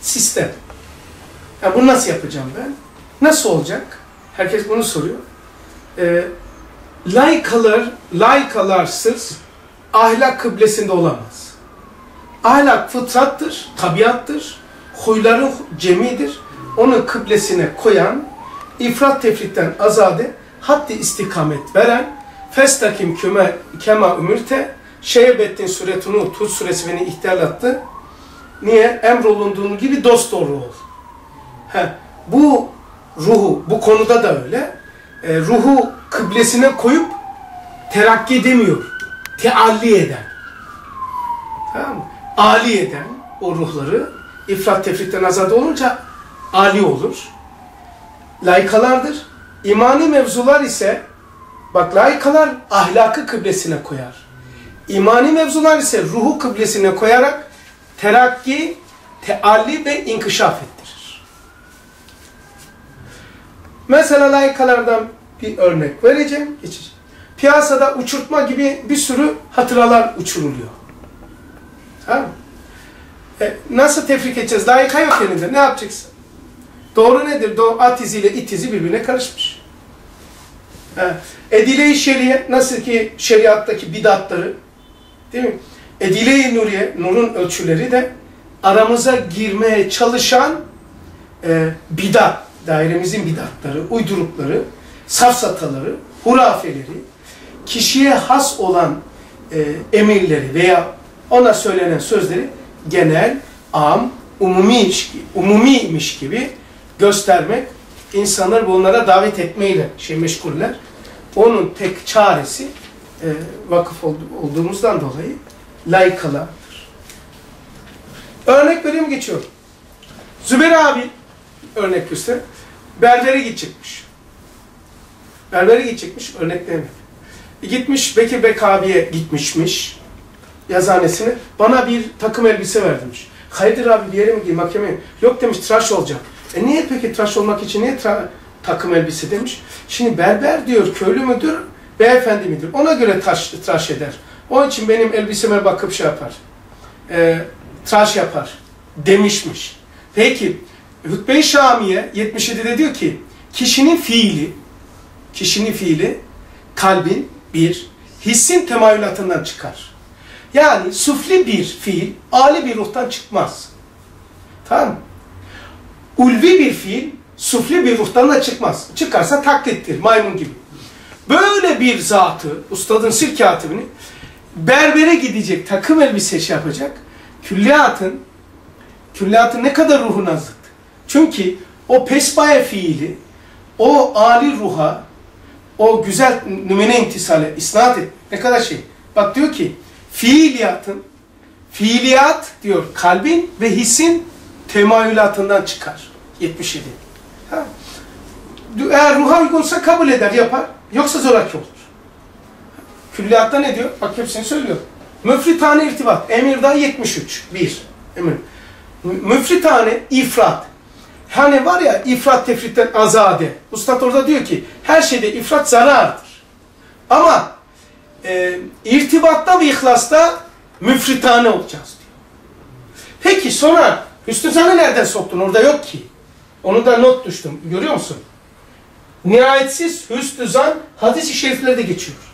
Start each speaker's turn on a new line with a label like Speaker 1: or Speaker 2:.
Speaker 1: sistem. Yani bunu nasıl yapacağım ben? Nasıl olacak? Herkes bunu soruyor. Laikalarsız ahlak kıblesinde olamaz. Ahlak fıtrattır, tabiattır, huyların cemidir. Onu kıblesine koyan, ifrat tefritten azade, haddi istikamet veren, festakim kema ümürte, şeybettin suretunu, Tuz suresi beni ihtiyarlattı. Niye? Emrolunduğun gibi dosdoğru ol. Bu ruhu, bu konuda da öyle. Ruhu kıblesine koyup terakki edemiyor. Tealli eden. Tamam mı? Ali eden o ruhları ifrat tefritten azade olunca ali olur. Laikalardır. İmani mevzular ise bak laikalar ahlakı kıblesine koyar. İmani mevzular ise ruhu kıblesine koyarak terakki, tealli ve inkişaf ettirir. Mesela laikalardan bir örnek vereceğim. Piyasada uçurtma gibi bir sürü hatıralar uçuruluyor. Tamam mı? Nasıl tefrik edeceğiz? Laika yok elinde. Ne yapacaksın? Doğru nedir? At iziyle it izi birbirine karışmış. Edile-i şeriye, nasıl ki şeriattaki bidatları, değil mi? Edile-i nuriye, nurun ölçüleri de aramıza girmeye çalışan bidat, dairemizin bidatları, uydurukları, safsataları, hurafeleri, kişiye has olan emirleri veya ona söylenen sözleri genel, am, umumiymiş gibi göstermek, insanlar bunlara davet etmeyle meşguller. Onun tek çaresi vakıf olduğumuzdan dolayı laikalardır. Örnek vereyim, geçiyorum. Zübeyir abi örnek göster. Berbere gidecekmiş. Berbere gidecekmiş, örnekleyemedim. Gitmiş, Bekir Bek abiye gitmişmiş. Yazhanesine. Bana bir takım elbise ver demiş. Hayırdır abi, bir yere mi gideyim, mahkemeye? Yok demiş, tıraş olacağım. Niye peki tıraş olmak için niye takım elbise demiş? Şimdi berber diyor, köylü müdür, beyefendi midir? Ona göre tıraş eder. Onun için benim elbiseme bakıp şey yapar. Tıraş yapar demişmiş. Peki Hutbe-i Şamiye 77'de diyor ki kişinin fiili kalbin bir hissin temayülatından çıkar. Yani sufli bir fiil âli bir ruhtan çıkmaz. Tamam mı? Ulvi bir fiil sufli bir ruhtan da çıkmaz. Çıkarsa taklittir, maymun gibi. Böyle bir zatı, ustadın sir katibini berbere gidecek, takım elbise şey yapacak. Külliyatın ne kadar ruhu nazlıktı. Çünkü o pesbaya fiili, o âli ruha, o güzel nümene imtisale isnat et. Ne kadar şey. Bak diyor ki fiiliyat diyor kalbin ve hissin temayülatından çıkar. 77. Ha? Eğer ruha uygunsa kabul eder, yapar. Yoksa zoraki olur. Külliyatta ne diyor? Bak hepsini söylüyor. Müfritane irtibat. Emir'da 73. 1. Emir. Müfritane ifrat. Hani var ya ifrat tefritten azade. Ustad orada diyor ki her şeyde ifrat zarardır. Ama irtibatta ve ihlasta müfritane olacağız diyor. Peki sonra hüsnü zanı nereden soktun? Orada yok ki. Onu da not düştüm. Görüyor musun? Nihayetsiz hüsnü zan hadis-i şeriflerde geçiyor.